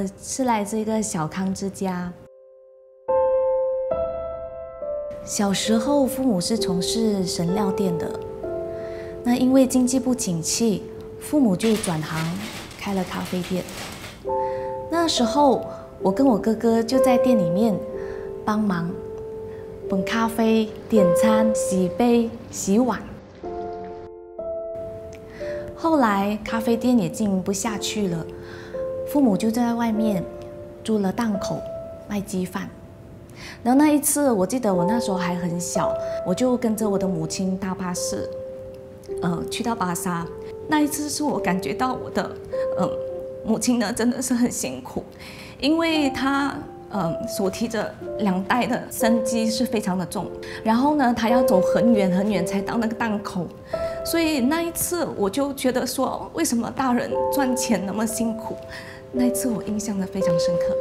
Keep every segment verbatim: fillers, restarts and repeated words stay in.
是来自一个小康之家。小时候，父母是从事神料店的。那因为经济不景气，父母就转行开了咖啡店。那时候，我跟我哥哥就在店里面帮忙捧咖啡、点餐、洗杯、洗碗。后来咖啡店也经营不下去了，父母就在外面租了档口卖鸡饭。然后那一次，我记得我那时候还很小，我就跟着我的母亲搭巴士，呃，去到巴沙。那一次是我感觉到我的，嗯、呃，母亲呢真的是很辛苦，因为她，嗯、呃，所提着两袋的生鸡是非常的重，然后呢，她要走很远很远才到那个档口，所以那一次我就觉得说，为什么大人赚钱那么辛苦？那一次我印象的非常深刻。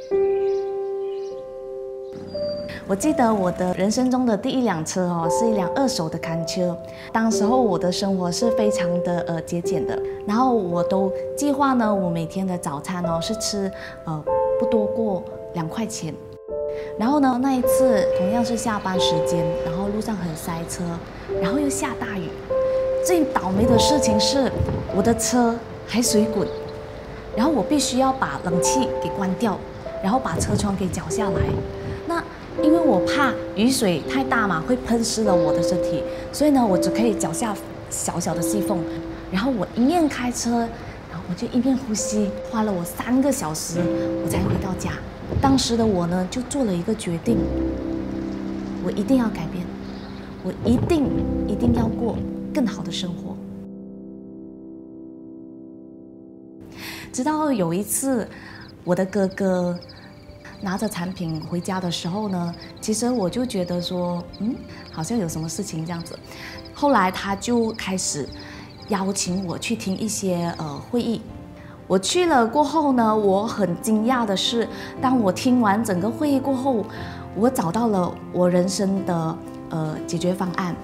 我记得我的人生中的第一辆车哦，是一辆二手的卡车。当时候我的生活是非常的呃节俭的，然后我都计划呢，我每天的早餐哦是吃呃不多过两块钱。然后呢，那一次同样是下班时间，然后路上很塞车，然后又下大雨。最倒霉的事情是我的车还水滚，然后我必须要把冷气给关掉，然后把车窗给搅下来。那因为我怕雨水太大嘛，会喷湿了我的身体，所以呢，我只可以脚下小小的细缝。然后我一面开车，然后我就一面呼吸，花了我三个小时，我才回到家。当时的我呢，就做了一个决定，我一定要改变，我一定一定要过更好的生活。直到有一次，我的哥哥拿着产品回家的时候呢，其实我就觉得说，嗯，好像有什么事情这样子。后来他就开始邀请我去听一些呃会议。我去了过后呢，我很惊讶的是，当我听完整个会议过后，我找到了我人生的呃解决方案。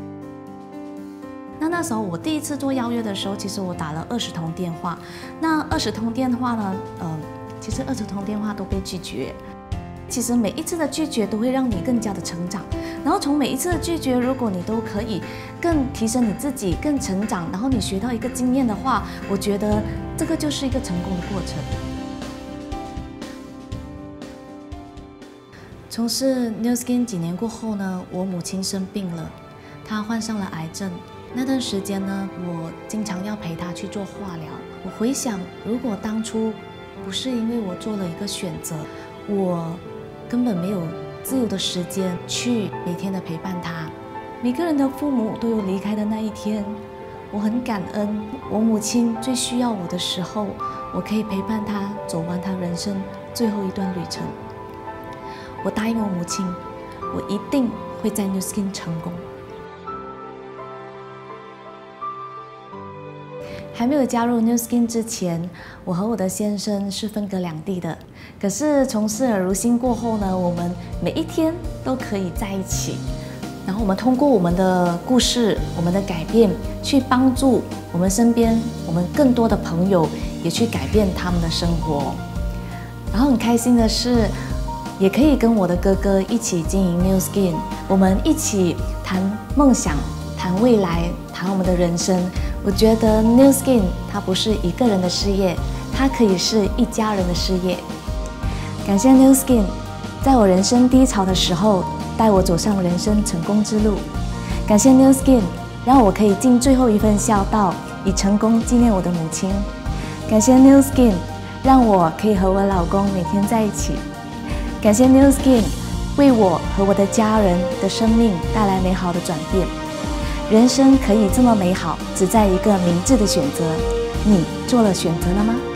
那那时候我第一次做邀约的时候，其实我打了二十通电话。那二十通电话呢，呃。其实二十通电话都被拒绝，其实每一次的拒绝都会让你更加的成长。然后从每一次的拒绝，如果你都可以更提升你自己，更成长，然后你学到一个经验的话，我觉得这个就是一个成功的过程。从事 Nu Skin 几年过后呢，我母亲生病了，她患上了癌症。那段时间呢，我经常要陪她去做化疗。我回想，如果当初不是因为我做了一个选择，我根本没有自由的时间去每天的陪伴他。每个人的父母都有离开的那一天，我很感恩我母亲最需要我的时候，我可以陪伴她走完她人生最后一段旅程。我答应我母亲，我一定会在 Nu Skin 成功。还没有加入 Nu Skin 之前，我和我的先生是分隔两地的。可是从事了如新过后呢，我们每一天都可以在一起。然后我们通过我们的故事、我们的改变，去帮助我们身边我们更多的朋友，也去改变他们的生活。然后很开心的是，也可以跟我的哥哥一起经营 Nu Skin， 我们一起谈梦想、谈未来、谈我们的人生。我觉得 Nu Skin 它不是一个人的事业，它可以是一家人的事业。感谢 Nu Skin， 在我人生低潮的时候，带我走上人生成功之路。感谢 Nu Skin， 让我可以尽最后一份孝道，以成功纪念我的母亲。感谢 Nu Skin， 让我可以和我老公每天在一起。感谢 Nu Skin， 为我和我的家人的生命带来美好的转变。人生可以这么美好，只在一个明智的选择。你做了选择了吗？